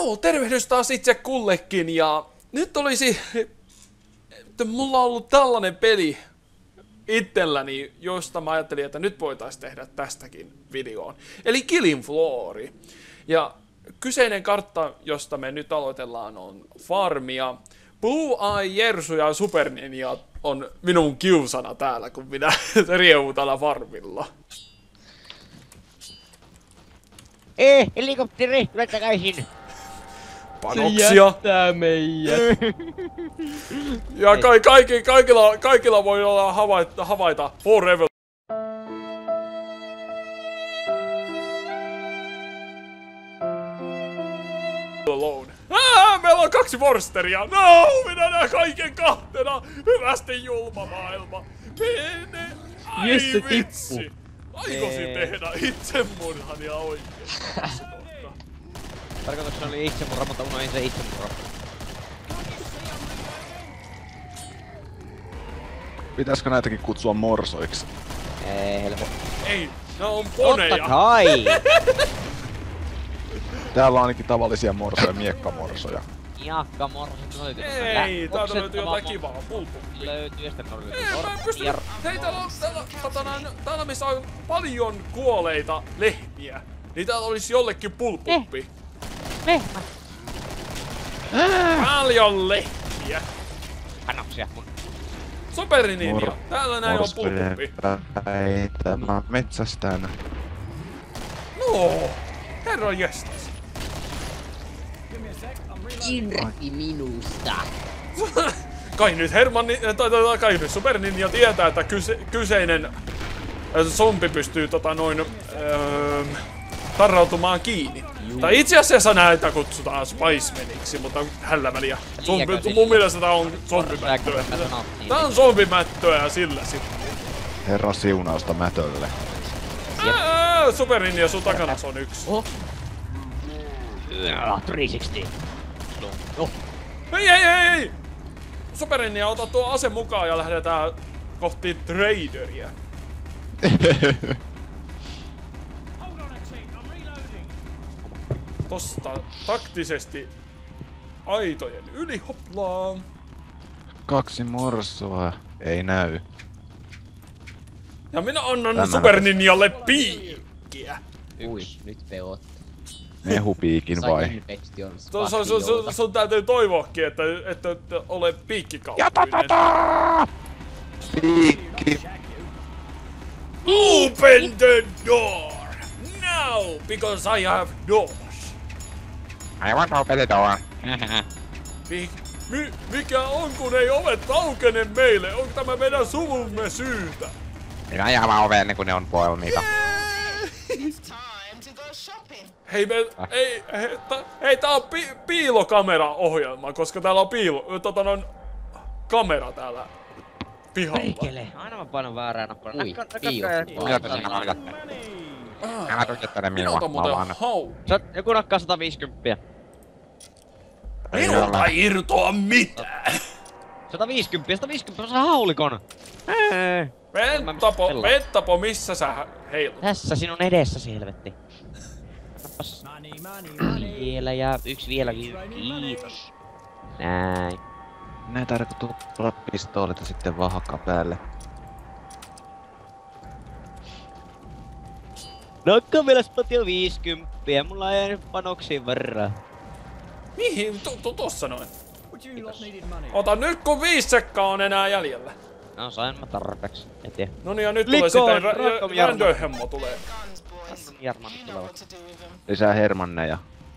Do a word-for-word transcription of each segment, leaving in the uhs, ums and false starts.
Joo, tervehdys taas itse kullekin ja nyt olisi, että mulla on ollut tällainen peli itselläni, josta mä ajattelin, että nyt voitaisiin tehdä tästäkin videoon. Eli Killing Floor. Ja kyseinen kartta, josta me nyt aloitellaan, on farmia. Blue Eye, Jersu ja Super Ninja on minun kiusana täällä, kun minä riehun täällä farmilla. Eh, helikopteri, tulee takaisin. Panoksia. Se jättää meidät. Ja ka kaikki, kaikilla, kaikilla voi olla havaita, havaita forever. Alone. Ah, meillä on kaksi forsteria. No, minä näen kaiken kahtena. Hyvästi julma maailma. Mene. Ai Jesse vitsi. tippu. Aikoisin tehdä itsemurhan ja oikein. Tarkoituksena oli itsemurra, mutta unohdin se itsemurra. Pitäisikö näitäkin kutsua morsoiksi? Ei, helpo. Ei, ne on poneja. Totta kai! Täällä on ainakin tavallisia morsoja, miekkamorsoja. Jakka morsit löytyy. Ei, täältä löytyy jotain kivaa. Pulppu. Löytyy ja sitten löytyy Ei, mä en pysty... Jar- Hei, täällä on... Täällä, täällä, täällä missä on paljon kuoleita lehmiä. Niin täällä olisi jollekin pulpuppi. Lehmä! Paljon lehmiä. Panoksia mun. Super Ninja. Täällä näin on pulpuppi. Mä metsästän. No, herra jestas. Irti minusta. Kai nyt Herman, tai, tai, tai kai nyt Super Ninja tietää, että kyse, kyseinen äh, zombi pystyy tota noin öö, tarrautumaan kiinni. Juu. Tai itse asiassa näitä kutsutaan Spicemaniksi, mutta hällä väliä. Zombi, mun mielestä tää on zombimättöä. Tää on zombimättöä ja sillä sitten. Herran siunausta mätölle. Ää, Super Ninja, sun takana on yksi. Oh. kolmesataakuusikymmentä. No. Hei hei hei hei! Super Ninja, ota tuo ase mukaan ja lähdetään kohti traderia. Tosta taktisesti aitojen yli hoplaan. Kaksi morsoa. Ei näy. Ja minä annan Tämä Super Ninjalle piikkiä. Ui, nyt peot. Mehupiikin vai? Infektion Sun, sun, sun, sun, sun täytyy toivoakin, että et, et ole piikkikauppiinen. Piikki. Open the door! Now! Because I have doors. I want to open the door. Mi mi mikä on, kun ei ovet aukene meille? Onko tämä meidän suvumme syytä? Minä ajaa oveen ennen kuin ne on valmiita. Hei, me, ei, hei, ta, hei, tää on pi, piilokamera-ohjelma, koska täällä on piilo, tota noin, kamera täällä pihalla. Perkele, aina mä painan väärää nappaa. Ui, piilo. Mitä te siinä valitatte? Älä tuijottele minua, Minulta mä muuten vaan. hau. Joku nakkaa sata viisikymmentä. Minulta ei irtoa mitään. sata viisikymmentä, sata viisikymmentä on se haulikon. Vettapo, Vettapo, missä sä heilut? Tässä sinun edessä, helvetti. Vielä ja yksi vieläkin. Kiitos. Näin. Näin tarkoittaa tulla pistoolit ja sitten vaan hakkaa päälle. Nakka vielä spatio viisikymmentä, mulla ei jäänyt panoksiin varraa. Mihin? Tu, tu, tossa noin. Ota nyt kun viisi sekkaa on enää jäljellä. No sain mä tarpeeksi, et tiedä. Noniin ja nyt Liko, tulee sitten Random Jarmo. random hemmo tulee. Jarman tulevat. Lisää hermanneja.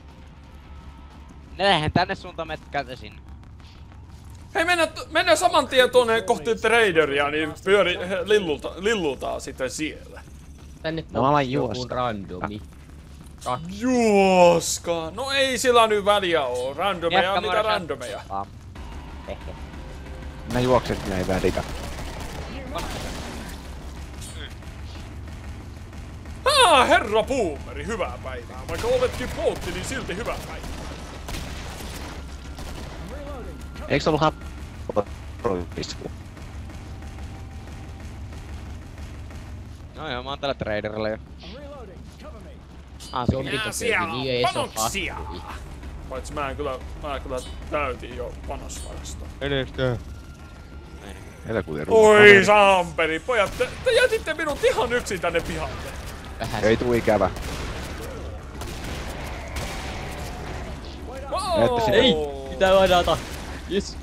Ne lähden tänne suuntaan metkäältä sinne. Hei, mennään, mennään saman tien tuonne kohti traderia, niin pyöri, lillulta, lillutaan sitten siellä. Tänne No, mä alan joku juosta. randomi. Juoska! No ei sillä nyt väliä oo. Randomeja, Jätkä mitä morsa. randomeja? Pam. Ehkä. Mä juokset, minä ei välitä. Ah, herra Boomeri, hyvää päivää. Vaikka oletkin poltti, niin silti hyvää päivää. Eiks ollut happisku? No joo, mä oon tällä traderilla jo. Ah, Zombit on siellä niin on ei se panoksia. happi. paitsi mä en kyllä, mä kyllä täytin jo panosvarasto. Edestä. Helkutin Oi Samperi, pojat, te, te jätitte minut ihan yksin tänne pihalle. Vähän. Ei tuu ikävä. Wow. Että Ei! Pitää ladata. Yes.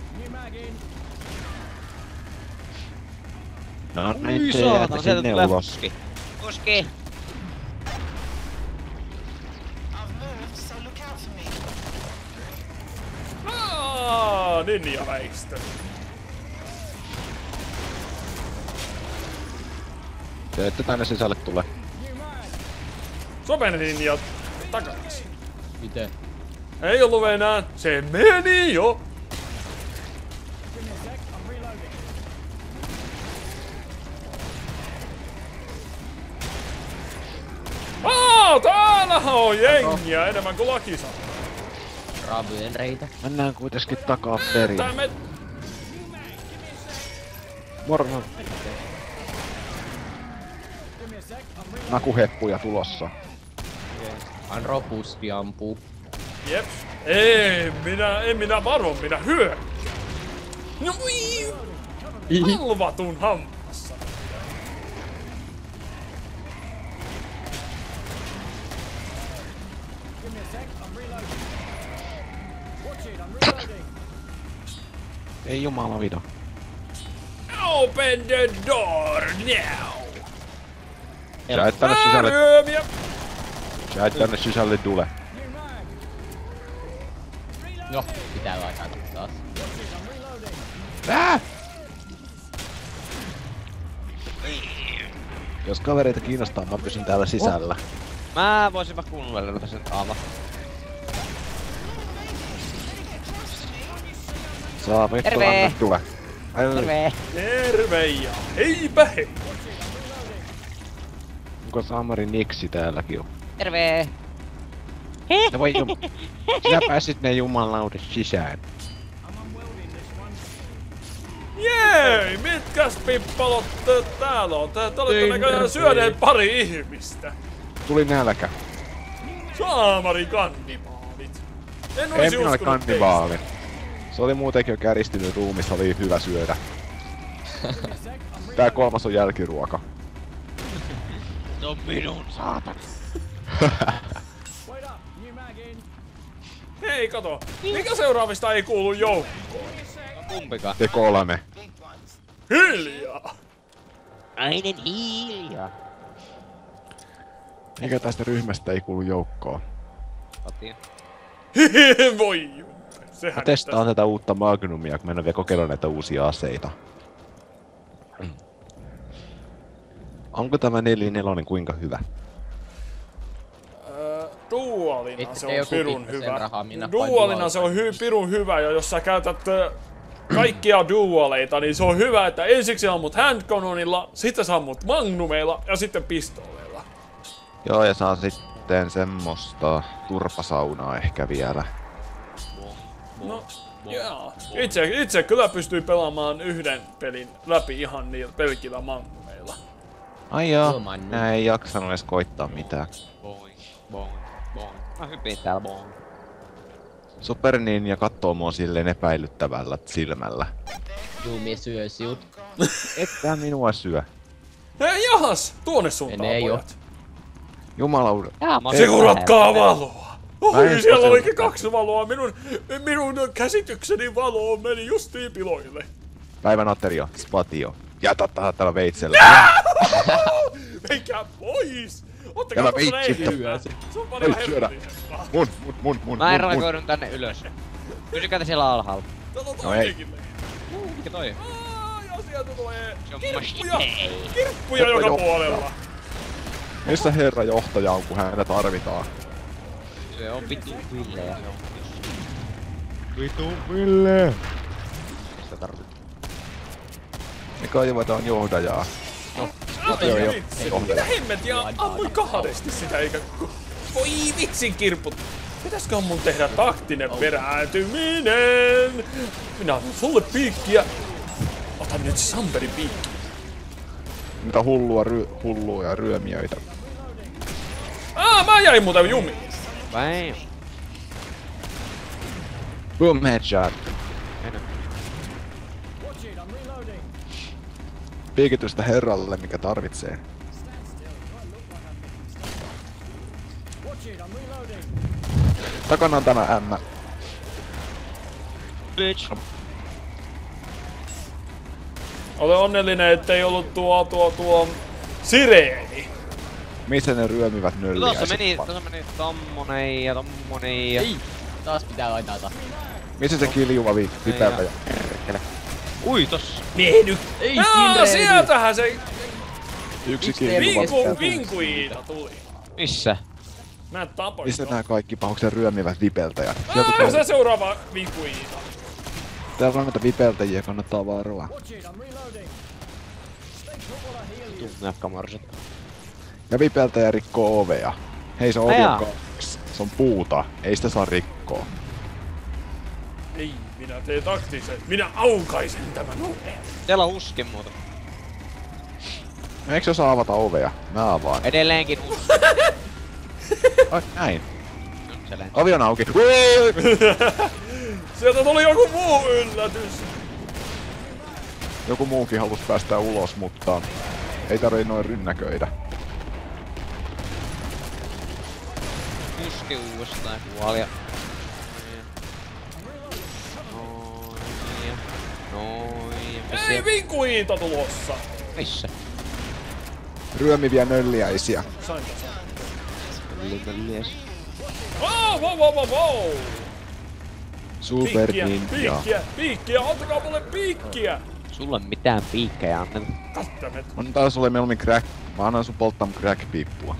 No Ui nyt saatana, jäätte sieltä sinne tulee ulos. fuski. Fuski! Aa, ninja väistö. Te ette tänne sisälle tule. Somen ninja takaisin. Miten? Ei ollut enää, se meni jo. Aa, täällä on jengiä enemmän kuin Lakisa. Raavujen reitä. Mennään kuitenkin takaa perin. Tää me... Moro. Nakuheppuja tulossa. An robusti ampuu. Jep. Ei, minä, en minä varo, minä hyö. No ui! Halvatun hammassa. Ei jumala vida. Open the door now! Sä et tänne sisälle, Ryömiä! sä et tänne sisälle tule. No, pitää laittaa taas. Ää! Jos kavereita kiinnostaa, mä pysyn täällä sisällä. Mä voisin mä kuunnella sen aava. Saa vittu Terve! anna tule. Ai, Terve! Terve ja heipä hei! onko Samari Niksi täälläkin jo? Terve! Ne voi jum... Sinä pääsit ne jumalaudet sisään. Jei, mitkäs pippalot te täällä on? Te, te olette näköjään syöneet pari ihmistä. Tuli nälkä. Saamari kannibaalit. En En olisi minä ole uskonut kannibaali. Se oli muutenkin jo käristynyt ruumis, oli hyvä syödä. Tää kolmas on jälkiruoka. Se on minun saatan. Hei, kato. Mikä seuraavista ei kuulu joukkoon? Kumpikaan. Te kolme. Hiljaa! Ainen hiljaa. Mikä tästä ryhmästä ei kuulu joukkoon? Otin. Voi jumpe. Sehän Mä testaan tätä uutta Magnumia, kun mä en oo vielä kokeillut näitä uusia aseita. Onko tämä neljä neljä kuinka hyvä? Öö, Dualina Ette se te on joku pirun pikkasen hyvä. rahaa, minä Dualina pain se on hy, pirun hyvä, ja jos sä käytät ö, kaikkia dualeita, niin se on hyvä, että ensiksi ammut handcannonilla, sitten sä ammut magnumeilla ja sitten pistooleilla. Joo, ja saa sitten semmoista turpasaunaa ehkä vielä. No, jaa. Itse, itse kyllä pystyy pelaamaan yhden pelin läpi ihan niillä pelkillä magnumeilla. Ai joo, Ilman nää ei jaksanut edes koittaa mitään. Boing, boing, boing. Mä hypin täällä boing. Super Ninja kattoo mua silleen epäilyttävällä silmällä. Juu, mie syö siut. Etää minua syö. Hei jahas, tuonne suuntaan Menee jo. pojat. Jumalauda. Jaa, mä oon Seuratkaa valoa! Mä Oi, en siellä seurata. olikin kaksi valoa. Minun, minun käsitykseni valo meni justiin piloille. Päivän aterio, spatio. Jätä tähän tällä veitsellä. Menkää pois! Ottakaa Tämä tuossa veitsi lehdillä. Se on paljon Ei syödä. herkullisempaa. Mun, mun, mun, mun, Mä en mun, mun. reagoidun tänne ylös. Pysykää te siellä alhaalla. Täällä on No ei. toinenkin lehti. Mikä toi? Aa, ja sieltä tulee Se on kirppuja, machete. kirppuja joka Joo. puolella. Missä herra johtaja on, kun häntä tarvitaan? Se on vittu Ville ja se on Vitu Ville! sitä tarvit. Me kaivataan johdajaa. Ai joo, joo. vitsi, Joo. mitä hemmettiä ammuin kahdesti sitä eikä... Voi vitsin kirput! Pitäisikö mun tehdä taktinen perääntyminen? Minä annan sulle piikkiä. Ota nyt se Samperin piikki. Mitä hullua, ry, hullua ja ryömiöitä. Aa, mä jäin muuten jumiin. Vai? Boom headshot. Piikitystä herralle, mikä tarvitsee. Takana on tämä ämmä. Bitch. Olen onnellinen, ettei ollut tuo tuo tuo sireeni. Missä ne ryömivät No nölliäiset? tossa meni, tossa meni tommonen ja tommonen ja... Ei! Taas pitää laittaa taas. Missä se kiljuva vi- vipeltä ja perkele? Ui tossa. Mehdy! Ei Aa, siinä sieltähän se Yksi Yksi kiljuva vinku, vipeltä. vinkuiita tuli. Missä? Mä tapoin Missä tuon. nää kaikki pahuksen ryömivät vipeltäjät? Sieltä Aa, tulee... se seuraava vinkuiita. Täällä on noita vipeltäjiä, kannattaa varoa. Tummekkamarset. Ja vipeltäjä rikkoo ovea. Hei, se ovi Ajaa. on kaksi. Se on puuta. Ei sitä saa rikkoa. Ei, minä teen taktisen. Minä aukaisen tämän oven. Siellä on uskin muuten. Eikö se osaa avata ovea? Mä avaan. Edelleenkin uski. Ai, näin. Se lensi. Ovi on auki. Sieltä tuli joku muu yllätys. Joku muukin halus päästä ulos, mutta ei tarvii noin rynnäköidä. Uski uudestaan kuoli ja... Noin ja... Noin ja... Missä? Ei vinkuiita tulossa. Missä? Ryömiviä nölliäisiä. Sain tässä. Lies. Wow, wow, wow, wow, wow. Super Piikkiä, ninja. piikkiä, piikkiä, antakaa mulle piikkiä. Sulla on mitään piikkejä anneta. Kattemet. On taas sulle mieluummin crack. Mä annan sun polttaa mun crack-piippua.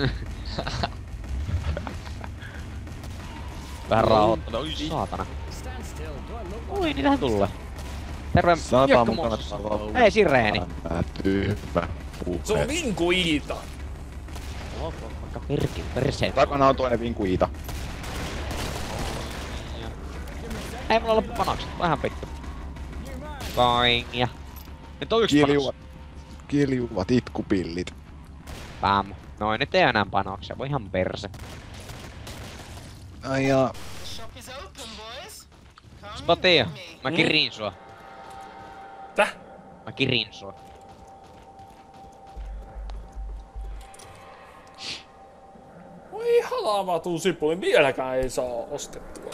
Vähän rauhoittava. Oi saatana. Oi, niitähän tulee. Terve, Saatana mun Jökkömos. kannattaa olla. Ei sireeni. Mä tyhmä puhe. Se on vinkuiita. Vaikka perkin perseen. Takana on toinen vinkuiita. Ei mulla loppu panokset, vähän pikku. Koing ja... Nyt on yksi panos. Kiljuvat. Kiljuvat itkupillit. Pam. Noin, nyt ei oo enää panoksia, voi ihan perse. Ai jaa. Spotio, mä kirin sua. Täh? Mä kirin sua. Voi halaavatun sipulin, vieläkään ei saa ostettua.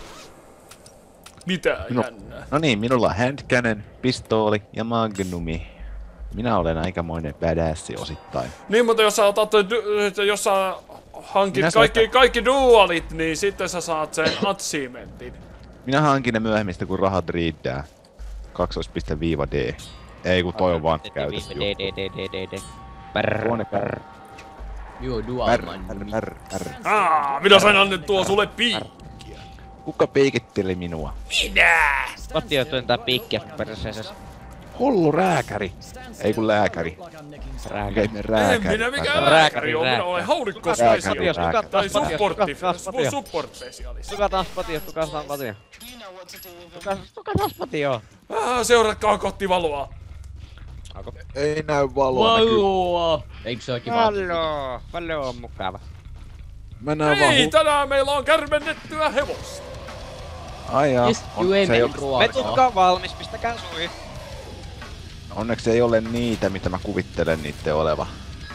Mitä No, jännää? no niin, minulla on handcannon, pistooli ja magnumi. Minä olen aikamoinen badass osittain. Niin, mutta jos sä otat, dy- jos sä hankit Minä saan kaikki, sitä- kaikki dualit, niin sitten sä saat sen achievementin. Minä hankin ne myöhemmistä kun rahat riittää. kaksois.d. Ei kun toi on vaan käytössä D D D D D D. Pärr, Tuonne pärr. Joo, dual Pärr, man. pärr, pärr, pärr. Aa, minä sain annettua sulle piikkiä. Kuka piikitteli minua? Minä! Spotio työntää piikkiä perseesessä. Hullu rääkäri. Ei kun lääkäri. Rääkä. Mikä ihme En rääkäri? minä mikään Rääkäri, lääkäri on, minä rääkäri. olen haurikko Rääkäri, spesialisti. rääkäri. Tai Spotio, supportti, tukas, spotio. support specialisti. Tukataan spotio, tukataan spotio. Tukas, tukataan spotio. Ah, seuratkaa kottivaloa. Ei näy valoa näkyy. Valoa! Eikö se olekin vaan? Valo, valo on mukava. Mä näen vaan Ei, hu... tänään meillä on kärmennettyä hevosta. Ai jaa. Yes, On, juu, ei se ei meillä ole, ruokaa. Vetutkaa valmis, pistäkää sui. onneksi ei ole niitä, mitä mä kuvittelen niitten oleva.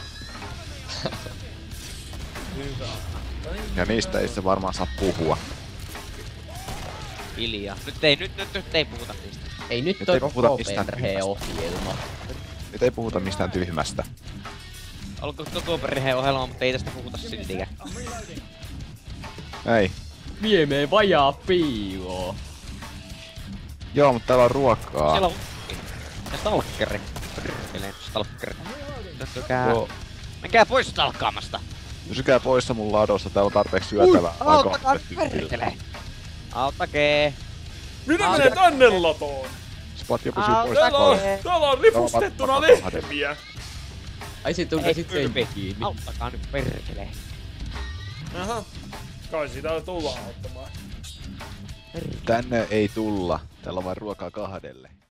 Ja niistä ei se varmaan saa puhua. Hiljaa. Nyt ei, nyt, nyt, nyt ei puhuta niistä. Ei nyt Nyt toi ei puhuta koko mistään perheen ohjelma. Nyt ei puhuta mistään tyhmästä. Olko koko perheen ohjelma, mutta ei tästä puhuta siltikään. Ei. Viemee vajaa piiloa. Joo, mutta täällä on ruokaa. Siellä on ukki. Ja stalkeri. Perkeleen stalkeri. Tökkää. Joo. Menkää pois stalkkaamasta. Pysykää poissa mun ladosta, täällä on tarpeeksi syötävää. Auttakaa perkeleen. Auttakee. Minä Aa, menen se- tänne latoon. Spot jo pysyy Aa, poissa. Täällä on, Okei. täällä on ripustettuna Joo, mä- mä- lehmiä. Ai sit tuli Ei, sitten kylpi. kiinni. Auttakaa nyt perkeleen. Aha. Kai sitä tullaan ottamaan. Tänne ei tulla. Täällä on vain ruokaa kahdelle.